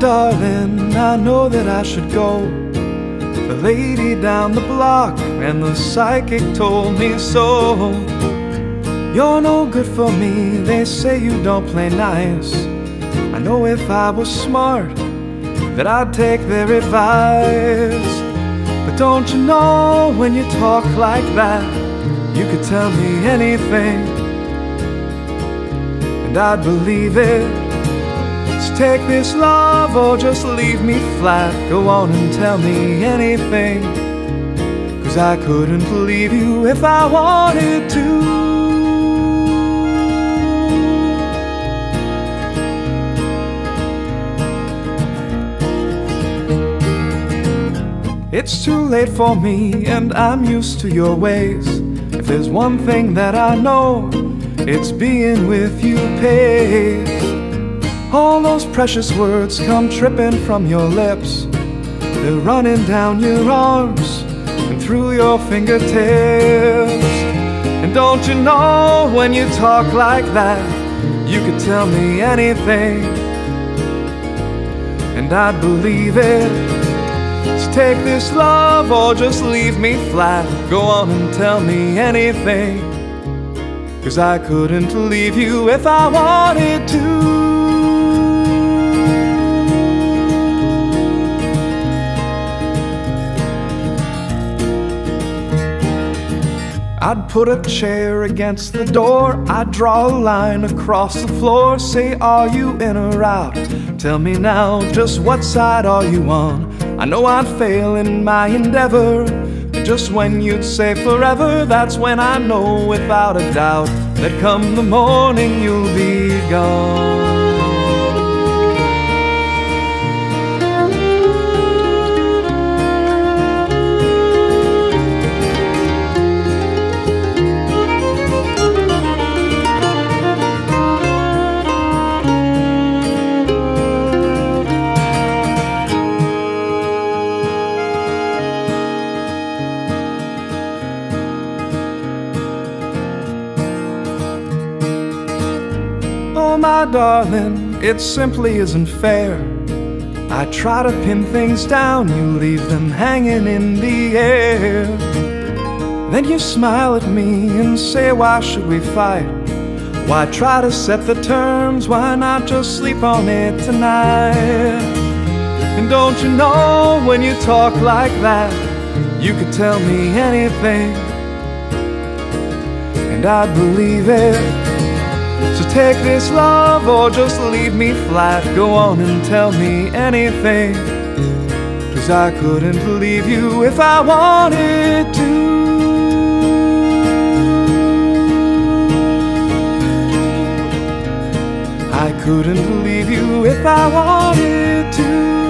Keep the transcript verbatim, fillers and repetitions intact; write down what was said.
darling, I know that I should go. The lady down the block and the psychic told me so. You're no good for me, they say you don't play nice. I know if I was smart that I'd take their advice. But don't you know, when you talk like that, you could tell me anything and I'd believe it. So take this love or just leave me flat. Go on and tell me anything, 'cause I couldn't leave you if I wanted to. It's too late for me and I'm used to your ways. If there's one thing that I know, it's being with you pays. All those precious words come tripping from your lips. They're running down your arms and through your fingertips. And don't you know, when you talk like that, you could tell me anything and I'd believe it. So take this love or just leave me flat. Go on and tell me anything, 'cause I couldn't leave you if I wanted to. I'd put a chair against the door, I'd draw a line across the floor. Say, are you in or out? Tell me now, just what side are you on? I know I'd fail in my endeavor, but just when you'd say forever, that's when I know without a doubt that come the morning you'll be gone. Oh, my darling, it simply isn't fair. I try to pin things down, you leave them hanging in the air. Then you smile at me and say, why should we fight? Why try to set the terms? Why not just sleep on it tonight? And don't you know, when you talk like that, you could tell me anything and I'd believe it. So take this love or just leave me flat. Go on and tell me anything, 'cause I couldn't leave you if I wanted to. I couldn't leave you if I wanted to.